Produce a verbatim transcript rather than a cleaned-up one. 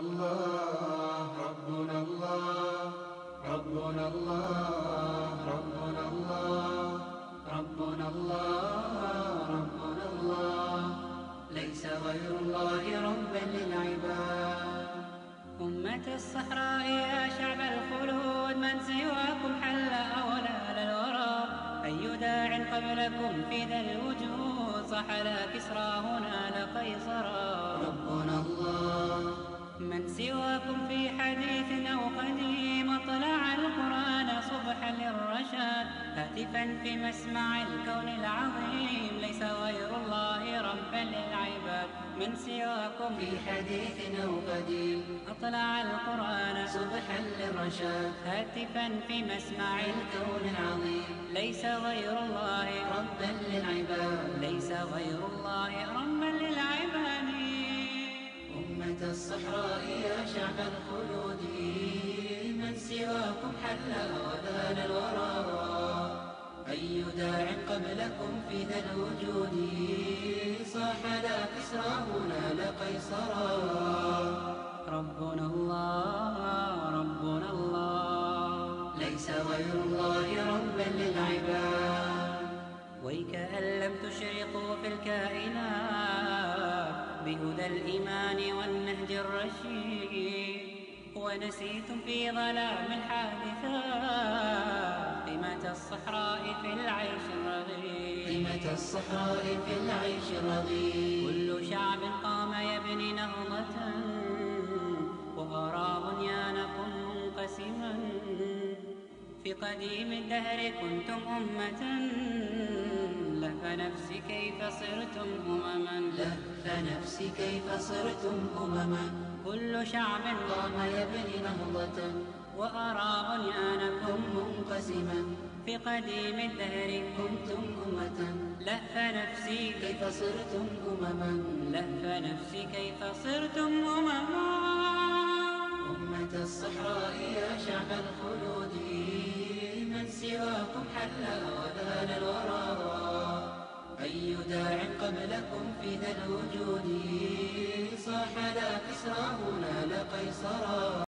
الله ربنا الله ربنا الله ربنا الله ربنا الله ربنا الله ليس غير الله ربا للعباد. أمة الصحراء يا شعب الخلود، من سواكم حل أولى الورى. أي داع قبلكم في ذا الوجود، صح لا كسرى هنا لقيصرا. ربنا الله من سواكم في حديث أو قديم، أطلع القرآن صبحا للرشاد. هاتفا في مسمع الكون العظيم، ليس غير الله ربا للعباد. من سواكم في حديث أو قديم، أطلع القرآن صبحا للرشاد. هاتفا في مسمع الكون العظيم، ليس غير الله ربا للعباد. ليس غير الله ربا للعباد. أمة الصحراء يا شعب الخلود، من سواكم حل وذال الورى. أي داع قبلكم في ذا الوجود، صاح لا كسرى هنا لقيصرا. ربنا الله ربنا الله ليس غير الله ربا للعباد. ويكأن لم تشرقوا في الكائنات بهدى الإيمان والنهج الرشيد، ونسيتم في ظلام الحادثات قيمة الصحراء في العيش الرغيد. قيمة الصحراء في العيش الرغيد. كل شعب قام يبني نهضة، وأرى بنيانكم منقسما. في قديم الدهر كنتم أمة، لف نفسي كيف صرتم أمما. لف نفسي كيف صرتم أمما. كل شعب قام يبني نهضة، وأرى بنيانكم منقسما. في قديم الدهر كنتم أمة، لف نفسي كيف صرتم أمما. لف نفسي كيف صرتم أمما. أمة الصحراء يا شعب الخلود، من سواكم حل وذال الورى. أي داع قبلكم في ذا الوجود، صاح لا كسرى هنا لقيصرا.